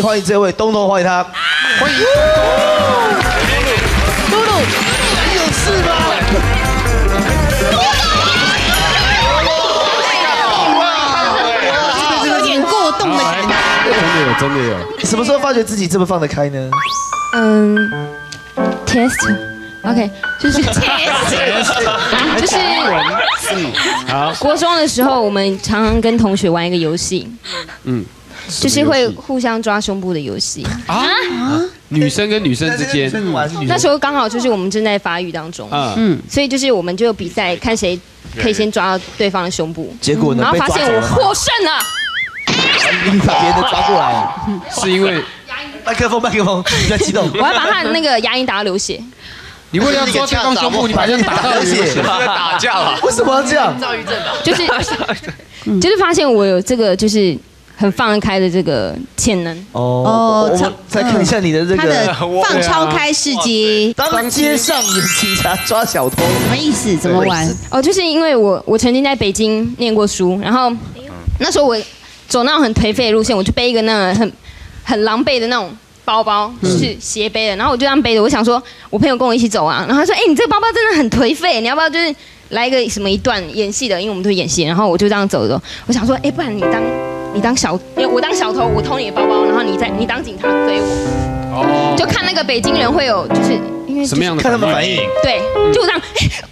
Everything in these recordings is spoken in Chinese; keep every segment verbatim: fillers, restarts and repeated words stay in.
你欢迎这位东东，欢迎他，欢迎露露， 你有事吗？ 有点过动的感觉。 真的有，真的有。 什么时候发觉自己这么放得开呢？ 嗯 ，test。OK， 就是 test， 就是好。 国中的时候，我们常常跟同学玩一个游戏，嗯，就是会互相抓胸部的游戏啊。女生跟女生之间， 那时候刚好就是我们正在发育当中，嗯，所以就是我们就比赛，看谁可以先抓到对方的胸部。 结果呢？ 然后发现我获胜了。 你把别人的抓过来， 是因为麦克风，麦克风，你不要激动。 我还把他那个牙龈打到流血。 你为了要抓对方胸部，你把人打到流血， 在打架了？为什么要这样？ 躁郁症吧。 就是就是发现我有这个就是很放得开的这个潜能。 哦，我们再看一下你的这个他的放超开世界。 当街上演警察抓小偷， 什么意思？怎么玩？ 哦，就是因为我我曾经在北京念过书，然后那时候我走那种很颓废的路线，我就背一个那种很很狼狈的那种包包，就是斜背的，然后我就这样背着，我想说我朋友跟我一起走啊，然后他说，哎、欸，你这个包包真的很颓废，你要不要就是来一个什么一段演戏的，因为我们都演戏，然后我就这样走走，我想说，哎、欸，不然你当你当小，我当小偷，我偷你的包包，然后你再你当警察追我，哦，就看那个北京人会有就是因为、就是、 什么样的看他们反应， 对，就这样，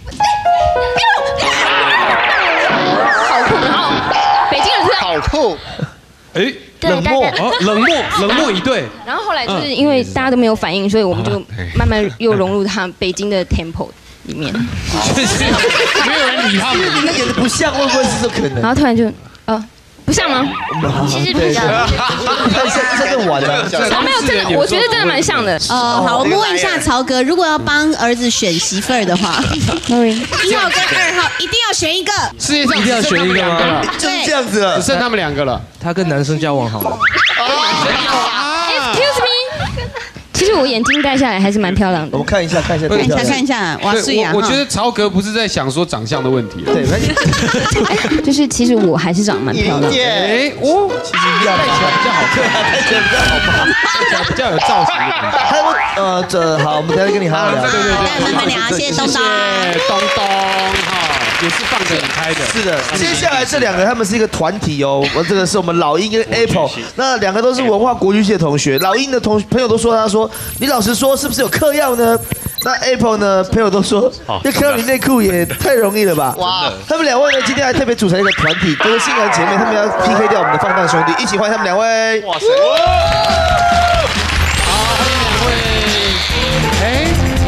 好酷，然后北京人是好酷。 哎，冷漠哦，冷漠，冷漠以对。 然后后来就是因为大家都没有反应，所以我们就慢慢又融入他北京的 tempo 里面。 就是没有人理他们。 你演的不像，会不会是这可能？ 然后突然就，呃，不像吗？ 其实比较。 但是真的玩了。 啊，没有真的，我觉得真的蛮像的。 哦，好，我们问一下曹哥，如果要帮儿子选媳妇儿的话，一号跟二号一定要选一个。 世界上一定要选一个吗？ 就是这样子了， 只剩他们两个了。 他跟男生交往好了。 Excuse me。其实我眼镜戴下来还是蛮漂亮的。 我们看一下，看一下， 看一下，看一下，哇塞啊！ 我觉得曹格不是在想说长相的问题， 对， 就是其实我还是长得蛮漂亮的。 哎，哦， 其实一样，戴起来比较好看，戴起来比较好吧， 戴起来比较有造型的感觉。 还有呃，这好，我们等下跟你好好聊。 对对对， 麻烦你啊，谢谢东东， 东东哈。也是放得很开的。 是的，接下来这两个他们是一个团体哦。我这个是我们老鹰跟 Apple， 那两个都是文化国际系的同学。老鹰的同朋友都说他说，你老实说是不是有嗑药呢？那 Apple 呢，朋友都说，要看到你内裤也太容易了吧？哇！他们两位呢，今天还特别组成一个团体，都是新人姐妹，他们要 P K 掉我们的放荡兄弟，一起欢迎他们两位。哇塞！ 好，欢迎两位。哎，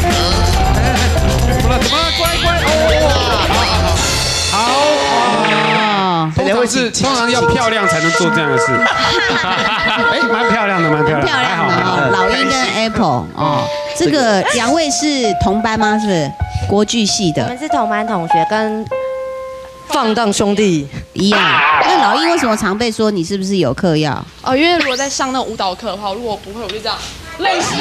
怎么了？怎么了？乖乖哦！好好，通常是通常要漂亮才能做这样的事。哎，蛮漂亮的，蛮漂亮， 漂亮的。老鹰跟 Apple 哦，这个两位是同班吗？是不是？国剧系的。 我们是同班同学，跟放荡兄弟一样。那老鹰为什么常被说你是不是有嗑药？ 哦，因为如果在上那种舞蹈课的话，如果我不会，我就这样类似。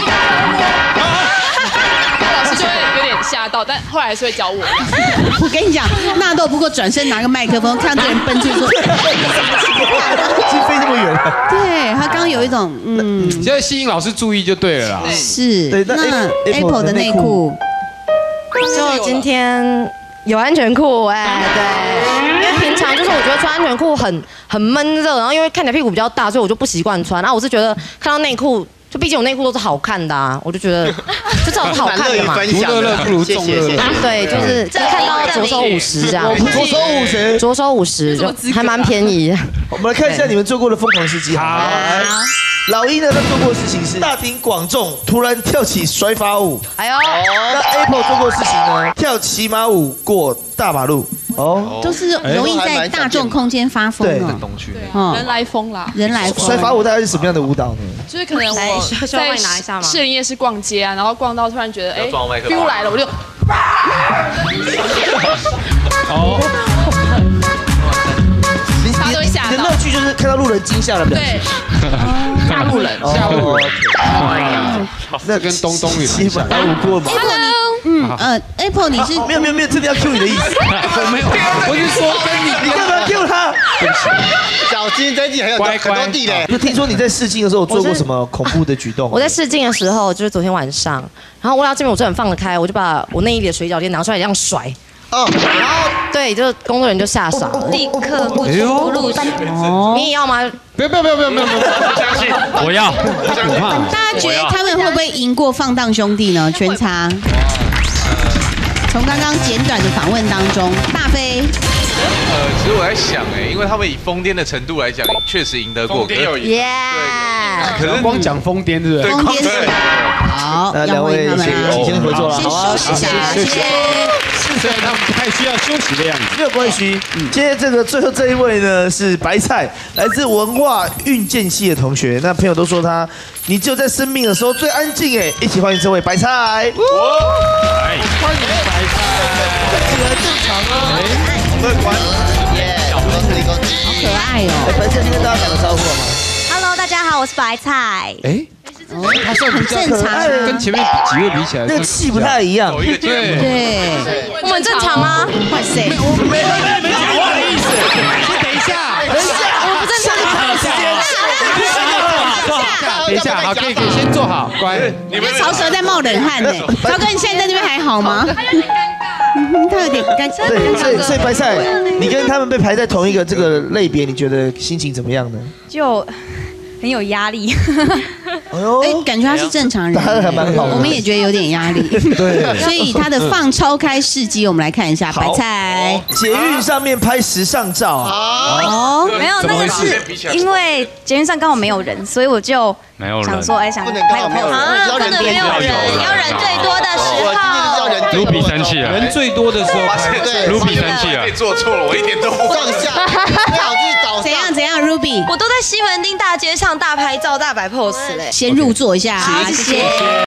老师就会有点吓到，但后来还是会教我。 我跟你讲，纳豆不过转身拿个麦克风，看到这人奔出说， 其实飞这么远。 对他刚刚有一种嗯， 现在吸引老师注意就对了啦。 是。 对， 那 Apple 的内裤， 就今天有安全裤哎，对，因为平常就是我觉得穿安全裤很很闷热，然后因为看起来屁股比较大，所以我就不习惯穿。然后我是觉得看到内裤。就毕竟我内裤都是好看的啊，我就觉得就至少是好看的嘛。 独乐乐不如众乐乐。 对，就是就看到着收五十这样。 着收五十， 着收五十，就还蛮便宜。 我们来看一下你们做过的疯狂事迹。好，老鹰呢，他做过的事情是大庭广众突然跳起甩发舞。哎呦，那 Apple 做过的事情呢，跳骑马舞过大马路。哦， 都是容易在大众空间发疯哦。 对，人来疯啦， 人来疯。 甩发舞大概是什么样的舞蹈呢？ 就是可能我在士林夜市逛街啊，然后逛到突然觉得哎，feel来了，我就。 哦。你你的乐趣就是看到路人惊吓的表情。 对。吓路人。 吓路人。那跟东东有点像。 舞过吗 ？Apple 嗯呃 ，Apple 你是没有没有没有，真的要 Q 你的意思。 我没有，我是说跟你， 你干嘛 Q 他？ 小金这一季很有很多地雷。 就听说你在试镜的时候做过什么恐怖的举动？ 我在试镜的时候，就是昨天晚上，然后为了证明我这很放得开，我就把我内衣里的水饺店拿出来这样甩。哦，然后对，就工作人员就吓傻了， 立刻不出录取。 哦，你也要吗？ 不要不要不要不要不要！ 不相信，我要。 大家觉得他们会不会赢过放荡兄弟呢？全差。从刚刚简短的访问当中，大飞。 呃，其实我在想，哎，因为他们以疯癫的程度来讲，确实赢得过。 疯癫有赢。 耶！ 可能光讲疯癫，是不是？ 疯癫是。好， 那两位请先合作了， 好啊， 谢谢谢谢。 虽然他们不太需要休息的样子， 没有关系。今天这个最后这一位呢是白菜，来自文化运建系的同学。那朋友都说他，你只有在生病的时候最安静哎。一起欢迎这位白菜。欢迎白菜， 看起来正常啊，乐观，耶，好可爱哦。 白菜，先跟大家打个招呼好吗 ？Hello， 大家好，我是白菜。 哎。他算很正常， 跟前面几位比起来， 那个气不太一样。 对对， 我们正常啊。 哇塞， 我们没没没讲话的意思。 先等一下， 等一下， 我不正常。 等一下，好，可以可以先坐好，乖。 你们曹蛇在冒冷汗呢。曹哥，你现在在那边还好吗？他有点尴尬。他有点尴尬。 对，所以所以白菜，你跟他们被排在同一个这个类别，你觉得心情怎么样呢？ 就很有压力。 哎，感觉他是正常人， 还蛮好的。 我们也觉得有点压力。 对， 所以他的放超开事迹，我们来看一下。白菜， 捷运上面拍时尚照啊？ 哦，没有，那个是因为捷运上刚好没有人，所以我就想说，哎，想拍个 pose， 啊，不能没有人，要人最多的时候。 卢比生气了， 人最多的时候拍， 卢比生气了， 做错了，我一点都不上下，最好去找怎样怎样 ，Ruby， 我都在西门町大街上大拍照、大摆 pose 嘞。 先入座一下，谢谢。